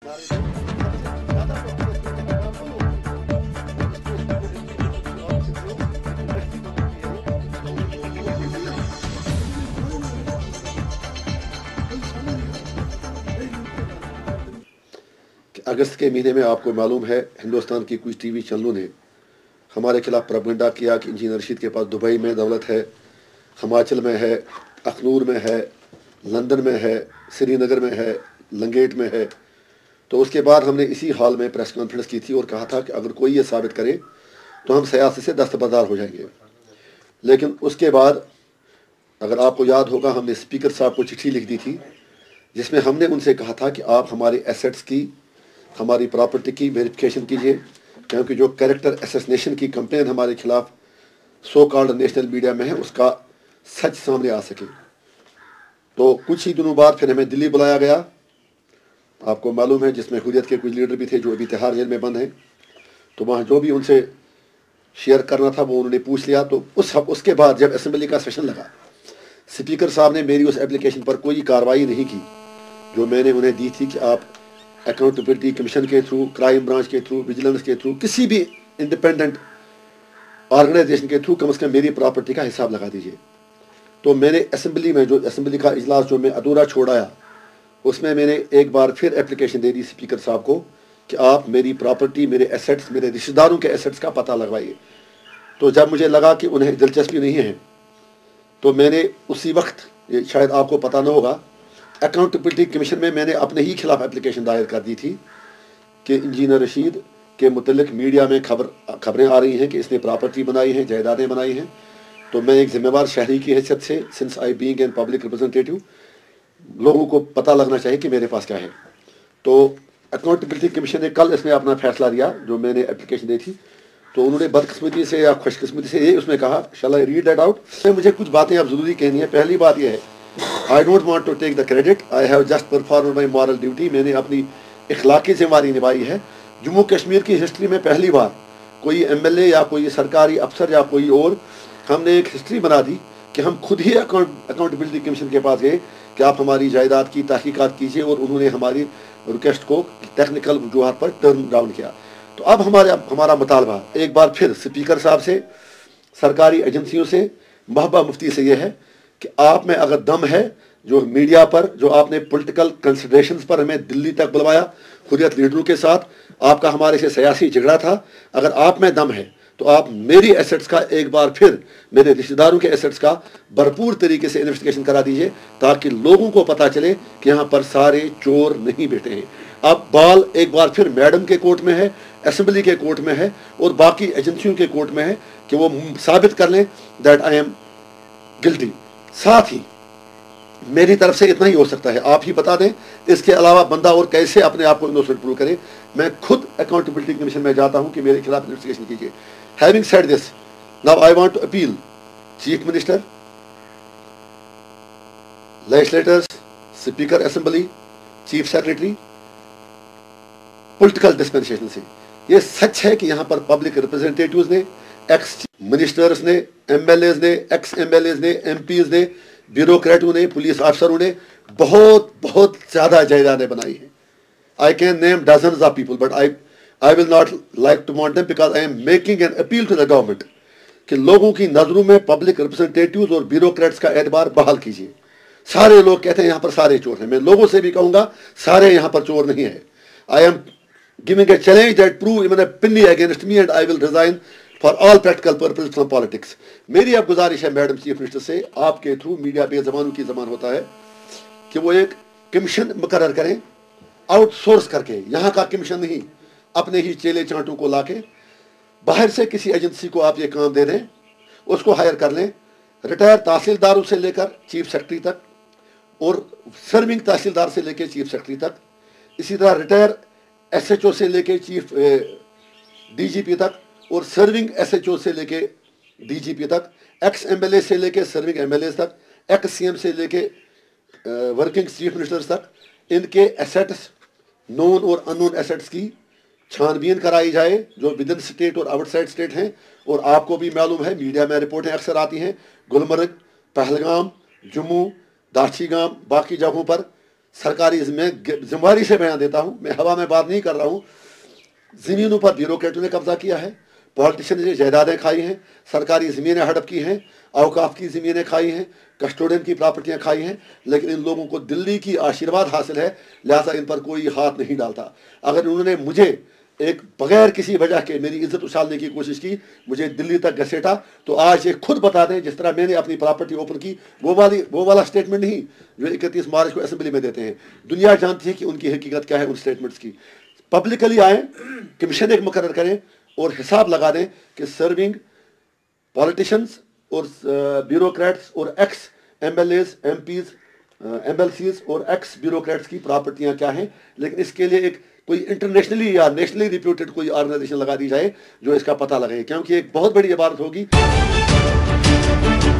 अगस्त के महीने में आपको मालूम है हिंदुस्तान की कुछ टीवी चैनलों ने हमारे खिलाफ प्रोपेगेंडा किया कि इंजीनियर रशीद के पास दुबई में दौलत है, हिमाचल में है, अखनूर में है, लंदन में है, श्रीनगर में है, लंगेट में है। तो उसके बाद हमने इसी हाल में प्रेस कॉन्फ्रेंस की थी और कहा था कि अगर कोई ये साबित करे तो हम सियासत से दस्तबरदार हो जाएंगे। लेकिन उसके बाद अगर आपको याद होगा हमने स्पीकर साहब को चिट्ठी लिख दी थी जिसमें हमने उनसे कहा था कि आप हमारे एसेट्स की, हमारी प्रॉपर्टी की वेरिफिकेशन कीजिए, क्योंकि जो कैरेक्टर असैसिनेशन की कंप्लेन हमारे खिलाफ सो कॉल्ड नेशनल मीडिया में है उसका सच सामने आ सके। तो कुछ ही दिनों बाद फिर हमें दिल्ली बुलाया गया, आपको मालूम है, जिसमें हुर्रियत के कुछ लीडर भी थे जो अभी तिहाड़ जेल में बंद हैं। तो वहाँ जो भी उनसे शेयर करना था वो उन्होंने पूछ लिया। तो उसके बाद जब असेंबली का सेशन लगा, स्पीकर साहब ने मेरी उस एप्लीकेशन पर कोई कार्रवाई नहीं की जो मैंने उन्हें दी थी कि आप अकाउंटेबिलिटी कमीशन के थ्रू, क्राइम ब्रांच के थ्रू, विजिलेंस के थ्रू, किसी भी इंडिपेंडेंट ऑर्गेनाइजेशन के थ्रू कम से कम मेरी प्रॉपर्टी का हिसाब लगा दीजिए। तो मैंने असेंबली में जो असेंबली का इजलास जो मैं अधूरा छोड़ आया उसमें मैंने एक बार फिर एप्लीकेशन दे दी स्पीकर साहब को कि आप मेरी प्रॉपर्टी, मेरे एसेट्स, मेरे रिश्तेदारों के एसेट्स का पता लगवाइए। तो जब मुझे लगा कि उन्हें दिलचस्पी नहीं है तो मैंने उसी वक्त, ये शायद आपको पता न होगा, अकाउंटेबिलिटी कमीशन में मैंने अपने ही खिलाफ एप्लीकेशन दायर कर दी थी कि इंजीनियर रशीद के मुतल्लिक मीडिया में खबरें आ रही हैं कि इसने प्रॉपर्टी बनाई है, जायदादें बनाई हैं। तो मैं एक जिम्मेवार शहरी की हैसियत से, since I being an public representative, लोगों को पता लगना चाहिए कि मेरे पास क्या है। तो अकाउंटेबिलिटी कमीशन ने कल इसमें अपना फैसला दिया जो मैंने एप्लीकेशन दी थी। तो उन्होंने बदकिस्मती से या खुशकिस्मती से ये उसमें कहा, shall I read that out. मुझे कुछ बातें अब ज़रूरी कहनी है। पहली बात यह है, I don't want to take the credit, I have just perform my moral duty. मैंने अपनी इखलाकी जिम्मेदारी निभाई है। जम्मू कश्मीर की हिस्ट्री में पहली बार कोई MLA या कोई सरकारी अफसर या कोई और, हमने एक हिस्ट्री बना दी कि हम खुद ही अकाउंटेबिलिटी कमीशन के पास गए कि आप हमारी जायदाद की तहकीकात कीजिए, और उन्होंने हमारी रिक्वेस्ट को टेक्निकल वजूहात पर टर्न डाउन किया। तो अब हमारा मुतालबा एक बार फिर स्पीकर साहब से, सरकारी एजेंसियों से, महबूबा मुफ्ती से यह है कि आप में अगर दम है, जो मीडिया पर, जो आपने पॉलिटिकल कंसिडरेशंस पर हमें दिल्ली तक बुलवाया हुर्रियत लीडरों के साथ, आपका हमारे से सियासी झगड़ा था, अगर आप में दम है तो आप मेरी एसेट्स का एक बार फिर, मेरे रिश्तेदारों के एसेट्स का भरपूर तरीके से इन्वेस्टिगेशन करा दीजिए ताकि लोगों को पता चले कि यहाँ पर सारे चोर नहीं बैठे हैं। अब बाल एक बार फिर मैडम के कोर्ट में है, असेंबली के कोर्ट में है और बाकी एजेंसियों के कोर्ट में है कि वो साबित कर लें दैट आई एम गिल्टी। साथ ही मेरी तरफ से इतना ही हो सकता है, आप ही बता दें, इसके अलावा बंदा और कैसे अपने आप को इनोसेंट प्रूव करे। मैं खुद अकाउंटेबिलिटी कमीशन में जाता हूं कि मेरे खिलाफ इन्वेस्टिगेशन कीजिए। Having said this, now I want to appeal chief minister, legislators, speaker assembly, chief secretary, political dispensation से। ये सच है कि यहाँ पर पब्लिक रिप्रेजेंटेटिव्स ने, एक्स मिनिस्टर्स ने, MLAs ने, एक्स MLAs ने, MPs ने, ब्यूरोक्रेटों ने, पुलिस अफसरों ने बहुत बहुत ज़्यादा जायदादें बनाई हैं। I can name dozens of people but I will not like to want them because I am making an appeal to the government कि लोगों की नज़रों में पब्लिक रिप्रेजेंटेटिव्स और ब्यूरोक्रेट्स का एतबार बहाल कीजिए। सारे लोग कहते हैं यहाँ पर सारे चोर हैं, मैं लोगों से भी कहूँगा सारे यहाँ पर चोर नहीं है। I am giving a challenge that prove even a penny against me and I will resign for all practical purpose from politics. मेरी अब गुजारिश है मैडम चीफ मिनिस्टर से, आपके थ्रू, मीडिया बेज़बानों की ज़बान होता है, कि वो एक कमीशन मुकर्रर करें आउटसोर्स करके, यहाँ का कमीशन नहीं, अपने ही चेले चांटों को लाके बाहर से किसी एजेंसी को आप ये काम दे दें, उसको हायर कर लें। रिटायर तहसीलदारों से लेकर चीफ सेक्रेटरी तक और सर्विंग तहसीलदार से लेकर चीफ सेक्रेटरी तक, इसी तरह रिटायर SHO से लेकर चीफ DGP तक और सर्विंग SHO से लेके DGP तक, एक्स MLA से लेके सर्विंग MLA तक, एक्स CM से लेके वर्किंग चीफ मिनिस्टर्स तक, इनके एसेट्स, नोन और अननोन एसेट्स की छानबीन कराई जाए जो विद इन स्टेट और आउटसाइड स्टेट हैं। और आपको भी मालूम है, मीडिया में रिपोर्टें अक्सर आती हैं, गुलमर्ग, पहलगाम, जम्मू, दाछी गांव, बाकी जगहों पर सरकारी मैं जिम्मेवारी से बयान देता हूँ, मैं हवा में बात नहीं कर रहा हूँ। ज़मीनों पर ब्यूरोक्रेटों ने कब्जा किया है, पॉलिटिशियन ने जायदादें खाई हैं, सरकारी ज़मीनें हड़प की हैं, औकाफ की ज़मीनें खाई हैं, कस्टोडियन की प्रॉपर्टियां खाई हैं, लेकिन इन लोगों को दिल्ली की आशीर्वाद हासिल है, लिहाजा इन पर कोई हाथ नहीं डालता। अगर उन्होंने मुझे एक बगैर किसी वजह के मेरी इज्जत उछालने की कोशिश की, मुझे दिल्ली तक घसीटा, तो आज ये खुद बता दें, जिस तरह मैंने अपनी प्रॉपर्टी ओपन की, वो वाला स्टेटमेंट नहीं जो 31 मार्च को असेंबली में देते हैं। दुनिया जानती है कि उनकी हकीकत क्या है उन स्टेटमेंट्स की। पब्लिकली आएँ, कमीशन एक मुकर्रर करें और हिसाब लगा दें कि सर्विंग पॉलिटिशियंस और ब्यूरोक्रेट्स और एक्स MLAs, MPs, MLCs और एक्स ब्यूरोक्रेट्स की प्रॉपर्टियां क्या हैं। लेकिन इसके लिए एक कोई इंटरनेशनली या नेशनली रिप्यूटेड कोई ऑर्गेनाइजेशन लगा दी जाए जो इसका पता लगाए, क्योंकि एक बहुत बड़ी इबारत होगी।